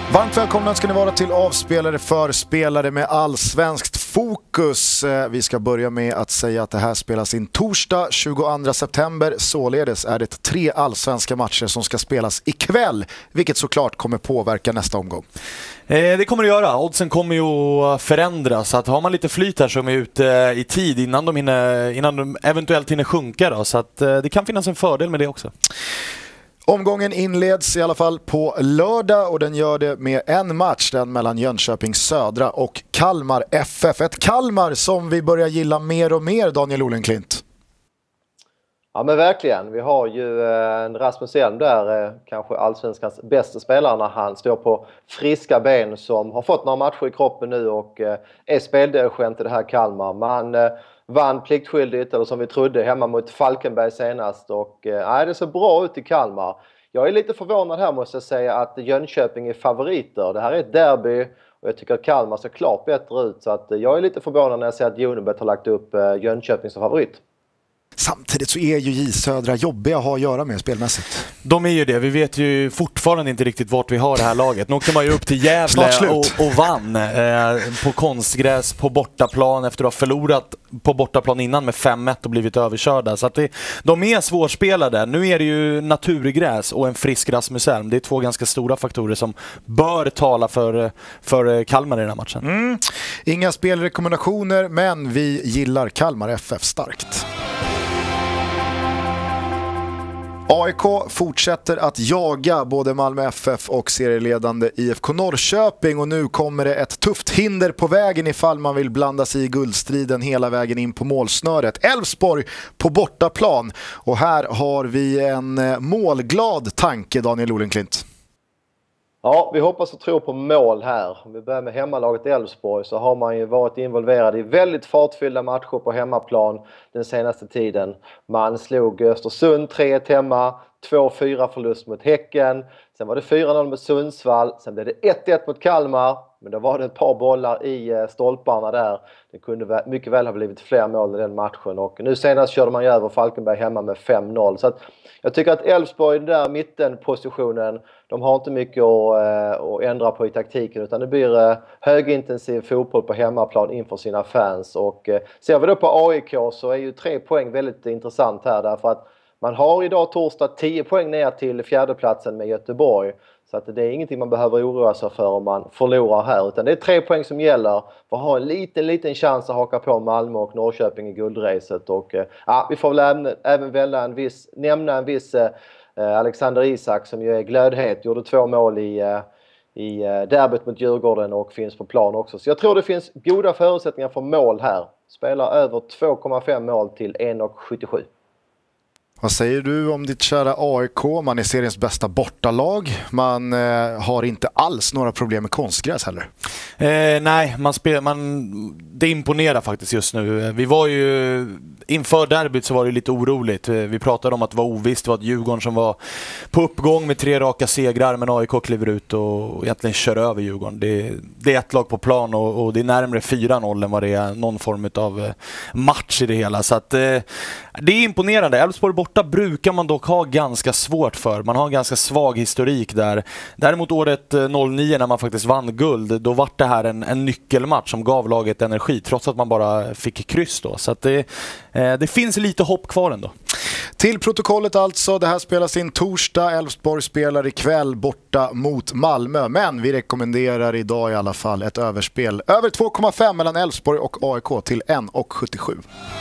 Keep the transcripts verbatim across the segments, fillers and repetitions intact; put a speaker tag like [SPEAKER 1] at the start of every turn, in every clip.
[SPEAKER 1] Varmt välkomna ska ni vara till Avspelare för spelare med allsvenskt fokus. Vi ska börja med att säga att det här spelas in torsdag tjugoandra september. Således är det tre allsvenska matcher som ska spelas ikväll, vilket såklart kommer påverka nästa omgång.
[SPEAKER 2] Eh, det kommer det göra. Oddsen kommer ju att förändras. Så att har man lite flyt här som är ute i tid innan de, hinner, innan de eventuellt hinner sjunka. Då. Så att, eh, det kan finnas en fördel med det också.
[SPEAKER 1] Omgången inleds i alla fall på lördag och den gör det med en match, den mellan Jönköping Södra och Kalmar F F. Ett Kalmar som vi börjar gilla mer och mer, Daniel Olenklint.
[SPEAKER 3] Ja men verkligen, vi har ju en Rasmus Elm där, kanske allsvenskans bästa spelare när han står på friska ben, som har fått några matcher i kroppen nu och är speldirigent i det här Kalmar. Man vann pliktskyldigt, eller som vi trodde, hemma mot Falkenberg senast och äh, det ser bra ut i Kalmar. Jag är lite förvånad här måste jag säga att Jönköping är favoriter. Det här är ett derby och jag tycker att Kalmar ser klart bättre ut, så att jag är lite förvånad när jag ser att Jonebet har lagt upp Jönköping som favorit.
[SPEAKER 1] Samtidigt så är ju J Södra jobbiga att ha att göra med spelmässigt.
[SPEAKER 2] De är ju det. Vi vet ju fortfarande inte riktigt vart vi har det här laget. Nu åkte man ju upp till Gävle och, och vann eh, på konstgräs på bortaplan efter att ha förlorat på bortaplan innan med fem ett och blivit överkörda. Så att det, de är svårspelade. Nu är det ju naturgräs och en frisk Rasmus Elm. Det är två ganska stora faktorer som bör tala för, för Kalmar i den här matchen.
[SPEAKER 1] Mm. Inga spelrekommendationer, men vi gillar Kalmar F F starkt. A I K fortsätter att jaga både Malmö F F och serieledande I F K Norrköping, och nu kommer det ett tufft hinder på vägen ifall man vill blanda sig i guldstriden hela vägen in på målsnöret. Elfsborg på bortaplan, och här har vi en målglad tanke, Daniel Olenklint.
[SPEAKER 3] Ja, vi hoppas och tror på mål här. Om vi börjar med hemmalaget Elfsborg så har man ju varit involverad i väldigt fartfyllda matcher på hemmaplan den senaste tiden. Man slog Östersund tre ett hemma, två fyra förlust mot Häcken. Sen var det fyra noll mot Sundsvall, sen blev det ett ett mot Kalmar. Men då var det ett par bollar i stolparna där. Det kunde mycket väl ha blivit fler mål i den matchen. Och nu senast körde man ju över Falkenberg hemma med fem noll. Så att jag tycker att Elfsborg, den där mittenpositionen, de har inte mycket att, att ändra på i taktiken. Utan det blir högintensiv fotboll på hemmaplan inför sina fans. Och ser vi då på A I K så är ju tre poäng väldigt intressant här. Därför att man har idag torsdag tio poäng ner till fjärdeplatsen med Göteborg. Så att det är ingenting man behöver oroa sig för om man förlorar här. Utan det är tre poäng som gäller för att ha en liten, liten chans att haka på Malmö och Norrköping i guldracet. Och ja, vi får väl även, även välja en viss, nämna en viss eh, Alexander Isak som ju är glödhet. Gjorde två mål i, eh, i derbyt mot Djurgården och finns på plan också. Så jag tror det finns goda förutsättningar för mål här. Spelar över två komma fem mål till en sjuttiosju.
[SPEAKER 1] Vad säger du om ditt kära A I K? Man är seriens bästa bortalag. Man eh, har inte alls några problem med konstgräs heller.
[SPEAKER 2] Eh, nej, man spel, man, det imponerar faktiskt just nu. Vi var ju, inför derbyt så var det lite oroligt. Vi pratade om att det var ovisst. Det var ett Djurgården som var på uppgång med tre raka segrar. Men A I K kliver ut och egentligen kör över Djurgården. Det, det är ett lag på plan och, och det är närmare fyra noll än vad det är någon form av match i det hela. Så att, eh, det är imponerande. Elfsborg borta brukar man dock ha ganska svårt för. Man har en ganska svag historik där. Däremot året noll nio när man faktiskt vann guld, då var det här en, en nyckelmatch som gav laget energi trots att man bara fick kryss då. Så att det, eh, det finns lite hopp kvar ändå.
[SPEAKER 1] Till protokollet alltså, det här spelas in torsdag. Elfsborg spelar ikväll borta mot Malmö. Men vi rekommenderar idag i alla fall ett överspel. Över två komma fem mellan Elfsborg och A I K till en sjuttiosju.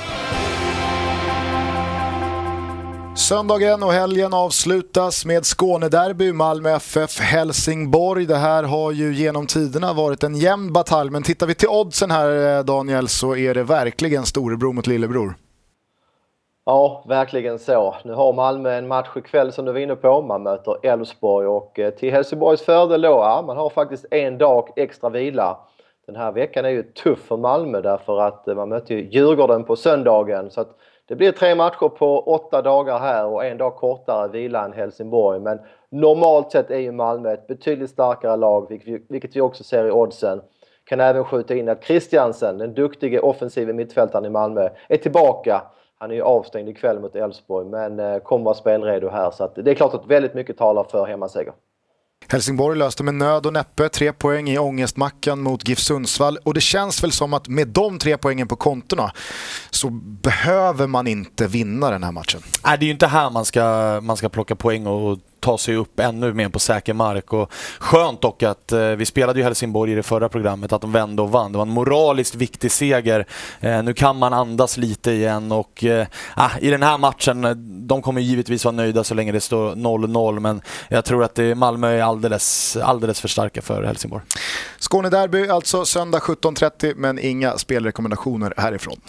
[SPEAKER 1] Söndagen och helgen avslutas med Skånederby, Malmö F F, Helsingborg. Det här har ju genom tiderna varit en jämn batalj, men tittar vi till oddsen här, Daniel, så är det verkligen storebror mot lillebror.
[SPEAKER 3] Ja, verkligen så. Nu har Malmö en match ikväll som du var inne på. Man möter Elfsborg och till Helsingborgs fördel då, ja, man har faktiskt en dag extra vila. Den här veckan är ju tuff för Malmö därför att man möter ju Djurgården på söndagen, så att det blir tre matcher på åtta dagar här och en dag kortare vila än Helsingborg. Men normalt sett är ju Malmö ett betydligt starkare lag, vilket vi också ser i oddsen. Kan även skjuta in att Christiansen, den duktiga offensiva mittfältaren i Malmö, är tillbaka. Han är ju avstängd ikväll mot Elfsborg men kommer vara spelredo här. Så att det är klart att väldigt mycket talar för hemmaseger.
[SPEAKER 1] Helsingborg löste med nöd och näppe tre poäng i ångestmackan mot GIF Sundsvall, och det känns väl som att med de tre poängen på kontorna så behöver man inte vinna den här matchen.
[SPEAKER 2] Nej, det är ju inte här man ska, man ska plocka poäng och ta sig upp ännu mer på säker mark. Och skönt dock att eh, vi spelade ju Helsingborg i det förra programmet, att de vände och vann. Det var en moraliskt viktig seger. Eh, nu kan man andas lite igen, och eh, ah, i den här matchen, de kommer givetvis vara nöjda så länge det står noll noll, men jag tror att det, Malmö är alldeles, alldeles för starka för Helsingborg.
[SPEAKER 1] Skånederby alltså söndag sjutton trettio, men inga spelrekommendationer härifrån.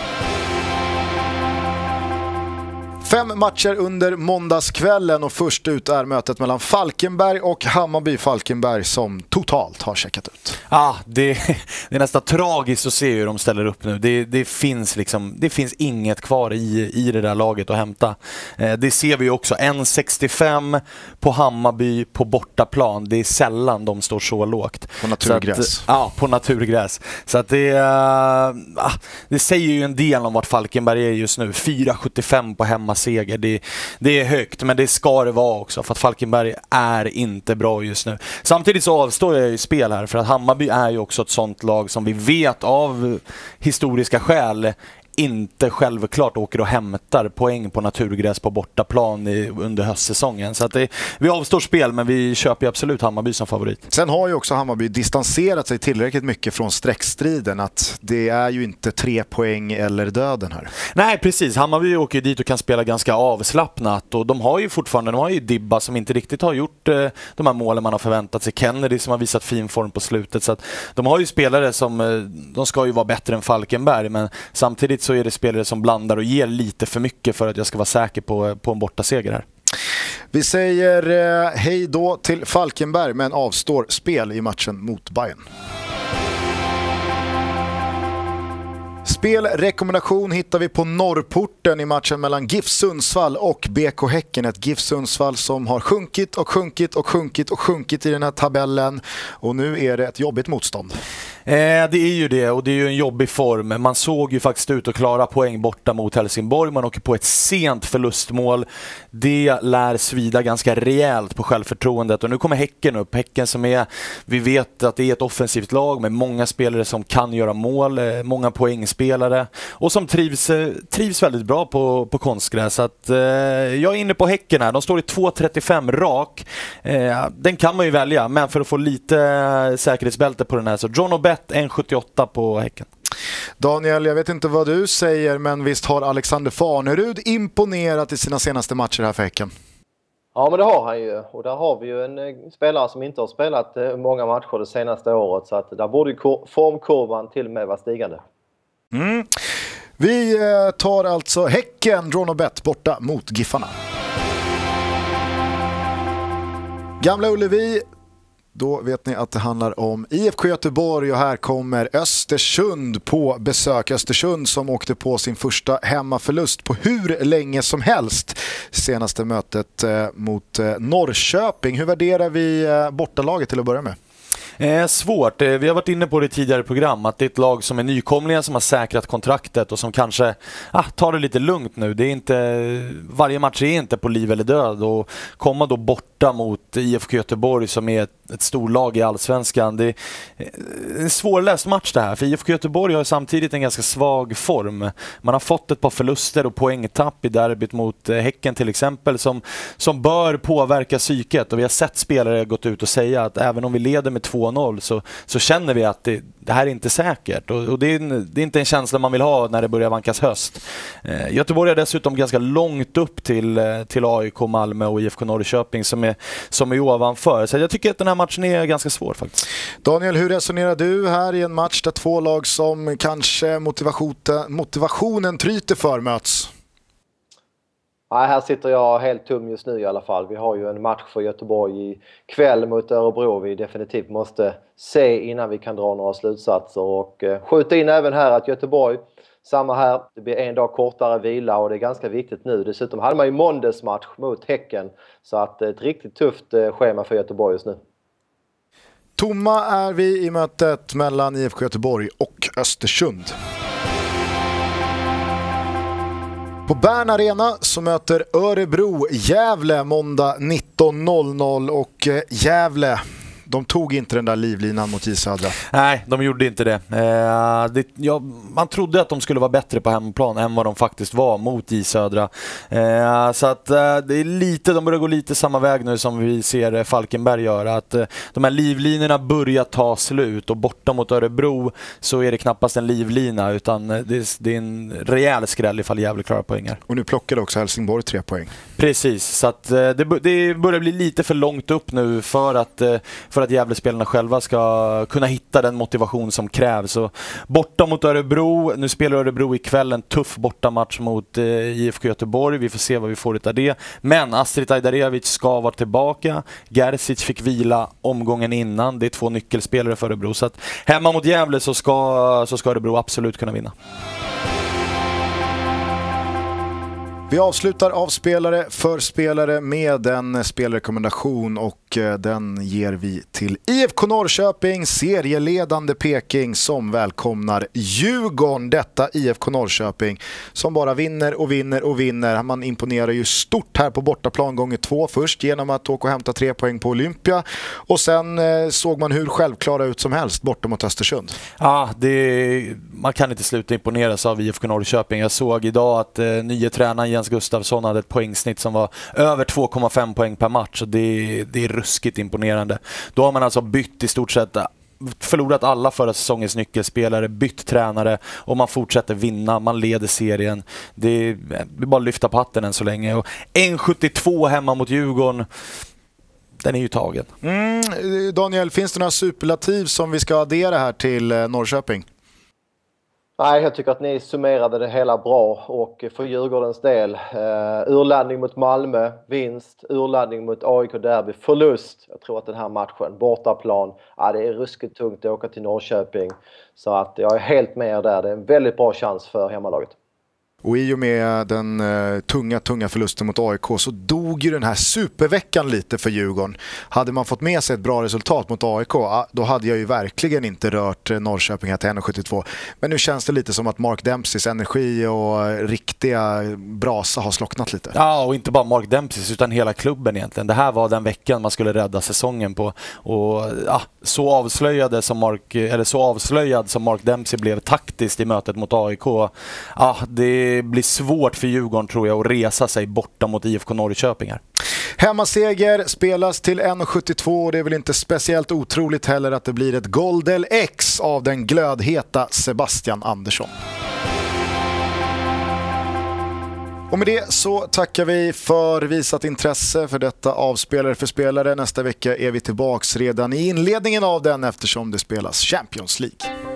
[SPEAKER 1] Fem matcher under måndagskvällen, och först ut är mötet mellan Falkenberg och Hammarby. Falkenberg som totalt har checkat ut.
[SPEAKER 2] Ah, det, det är nästan tragiskt att se hur de ställer upp nu. Det, det, finns, liksom, det finns inget kvar i, i det där laget att hämta. Eh, det ser vi ju också. en sextiofem på Hammarby på bortaplan. Det är sällan de står så lågt.
[SPEAKER 1] På naturgräs.
[SPEAKER 2] Ja, ah, på naturgräs. Så att det, uh, ah, det säger ju en del om vart Falkenberg är just nu. fyra sjuttiofem på hemma seger. Det, det är högt, men det ska det vara också, för att Falkenberg är inte bra just nu. Samtidigt så avstår jag i spel här, för att Hammarby är ju också ett sånt lag som vi vet av historiska skäl inte självklart åker och hämtar poäng på naturgräs på bortaplan i, under höstsäsongen. Så att det, vi avstår spel, men vi köper absolut Hammarby som favorit.
[SPEAKER 1] Sen har ju också Hammarby distanserat sig tillräckligt mycket från streckstriden, att det är ju inte tre poäng eller döden här.
[SPEAKER 2] Nej, precis. Hammarby åker dit och kan spela ganska avslappnat, och de har ju fortfarande, de har ju Dibba som inte riktigt har gjort eh, de här målen man har förväntat sig. Kennedy som har visat fin form på slutet, så att de har ju spelare som, eh, de ska ju vara bättre än Falkenberg, men samtidigt så är det spelare som blandar och ger lite för mycket för att jag ska vara säker på, på en bortaseger här.
[SPEAKER 1] Vi säger eh, hej då till Falkenberg, men avstår spel i matchen mot Bayern. Spelrekommendation hittar vi på Norrporten i matchen mellan GIF Sundsvall och B K Häcken. Ett GIF Sundsvall som har sjunkit och sjunkit och sjunkit och sjunkit i den här tabellen, och nu är det ett jobbigt motstånd.
[SPEAKER 2] Eh, det är ju det, och det är ju en jobbig form. Man såg ju faktiskt ut att klara poäng borta mot Helsingborg. Man åker på ett sent förlustmål. Det lär svida ganska rejält på självförtroendet, och nu kommer Häcken upp. Häcken som är, vi vet att det är ett offensivt lag med många spelare som kan göra mål, många poängspelare, och som trivs, trivs väldigt bra på, på konstgräs. Så att, eh, jag är inne på Häcken här. De står i två trettiofem rak. Eh, den kan man ju välja, men för att få lite säkerhetsbälte på den här, så John Obet en sjuttioåtta på Häcken.
[SPEAKER 1] Daniel, jag vet inte vad du säger, men visst har Alexander Farnerud imponerat i sina senaste matcher här för Häcken?
[SPEAKER 3] Ja, men det har han ju. Och där har vi ju en spelare som inte har spelat många matcher det senaste året, så att där borde ju formkurvan till och med vara stigande.
[SPEAKER 1] Mm. Vi tar alltså Häcken, John Obet borta mot Giffarna. Gamla Ullevi. Då vet ni att det handlar om I F K Göteborg, och här kommer Östersund på besök. Östersund som åkte på sin första hemmaförlust på hur länge som helst. Senaste mötet eh, mot eh, Norrköping. Hur värderar vi eh, bortalaget till att börja med?
[SPEAKER 2] Eh, svårt. Eh, vi har varit inne på det i tidigare program, att det är ett lag som är nykomlingar, som har säkrat kontraktet och som kanske ah, tar det lite lugnt nu. Det är inte, varje match är inte på liv eller död, och komma då borta mot I F K Göteborg som är ett, ett storlag i Allsvenskan. Det är en svårläst match det här, för I F K Göteborg har samtidigt en ganska svag form. Man har fått ett par förluster och poängtapp i derbyt mot Häcken till exempel, som, som bör påverka psyket, och vi har sett spelare gått ut och säga att även om vi leder med två noll så, så känner vi att det, det här är inte säkert, och, och det, är en, det är inte en känsla man vill ha när det börjar vankas höst. Eh, Göteborg är dessutom ganska långt upp till, till A I K, Malmö och I F K Norrköping som är, som är ovanför, så jag tycker att den här matchen är ganska svår faktiskt.
[SPEAKER 1] Daniel, hur resonerar du här i en match där två lag som kanske motivationen tryter för möts?
[SPEAKER 3] Nej, här sitter jag helt tom just nu i alla fall. Vi har ju en match för Göteborg i kväll mot Örebro vi definitivt måste se innan vi kan dra några slutsatser, och eh, skjuta in även här att Göteborg, samma här, det blir en dag kortare vila, och det är ganska viktigt nu. Dessutom hade man ju måndagsmatch mot Häcken, så att ett riktigt tufft eh, schema för Göteborg just nu.
[SPEAKER 1] Tomma är vi i mötet mellan I F K Göteborg och Östersund. På Bern Arena så möter Örebro Gävle måndag nitton noll noll och Gävle, de tog inte den där livlinan mot J Södra.
[SPEAKER 2] Nej, de gjorde inte det. Eh, det ja, man trodde att de skulle vara bättre på hemmaplan än vad de faktiskt var mot J Södra. Eh, så att eh, det är lite, de börjar gå lite samma väg nu som vi ser Falkenberg göra. Att eh, de här livlinorna börjar ta slut och borta mot Örebro så är det knappast en livlina utan det är, det är en rejäl skräll ifall Gävle klarar poängar.
[SPEAKER 1] Och nu plockade också Helsingborg tre poäng.
[SPEAKER 2] Precis, så att eh, det, det börjar bli lite för långt upp nu för att eh, för att Gävle-spelarna själva ska kunna hitta den motivation som krävs. Så borta mot Örebro, nu spelar Örebro ikväll en tuff bortamatch mot eh, I F K Göteborg. Vi får se vad vi får ut av det. Men Astrid Ajdarevic ska vara tillbaka. Gerzic fick vila omgången innan. Det är två nyckelspelare för Örebro. Så att hemma mot Gävle så ska, så ska Örebro absolut kunna vinna.
[SPEAKER 1] Vi avslutar av spelare för spelare med en spelrekommendation och den ger vi till I F K Norrköping, serieledande Peking som välkomnar Djurgården. Detta I F K Norrköping som bara vinner och vinner och vinner. Man imponerar ju stort här på bortaplan gånger två först genom att åka och hämta tre poäng på Olympia och sen eh, såg man hur självklara ut som helst borta mot Östersund.
[SPEAKER 2] Ja, det, man kan inte sluta imponeras av I F K Norrköping. Jag såg idag att eh, nya tränaren Jens Gustafsson hade ett poängsnitt som var över två komma fem poäng per match och det, det är ruskigt imponerande. Då har man alltså bytt i stort sett, förlorat alla förra säsongens nyckelspelare, bytt tränare och man fortsätter vinna, man leder serien. Det är, det är bara att lyfta på hatten än så länge. Och en sjuttiotvå hemma mot Djurgården, den är ju tagen.
[SPEAKER 1] Mm, Daniel, finns det några superlativ som vi ska addera här till Norrköping?
[SPEAKER 3] Nej, jag tycker att ni summerade det hela bra och för Djurgårdens del eh, urladdning mot Malmö, vinst, urladdning mot A I K derby, förlust. Jag tror att den här matchen, bortaplan, ja, det är ruskigt tungt att åka till Norrköping. Så att jag är helt med er där, det är en väldigt bra chans för hemmalaget.
[SPEAKER 1] Och i och med den uh, tunga, tunga förlusten mot A I K så dog ju den här superveckan lite för Djurgården. Hade man fått med sig ett bra resultat mot A I K, uh, då hade jag ju verkligen inte rört uh, Norrköping här till en sjuttiotvå. Men nu känns det lite som att Mark Dempseys energi och uh, riktiga brasa har slocknat lite.
[SPEAKER 2] Ja, och inte bara Mark Dempsey utan hela klubben egentligen. Det här var den veckan man skulle rädda säsongen på. Och ja, så avslöjade som Mark, eller så avslöjad som Mark Dempsey blev taktiskt i mötet mot A I K. Ja, det Det blir svårt för Djurgården tror jag att resa sig borta mot I F K Norrköping här.
[SPEAKER 1] Hemmaseger spelas till en sjuttiotvå och det är väl inte speciellt otroligt heller att det blir ett Goldel X av den glödheta Sebastian Andersson. Och med det så tackar vi för visat intresse för detta avspelare för spelare. Nästa vecka är vi tillbaks redan i inledningen av den eftersom det spelas Champions League.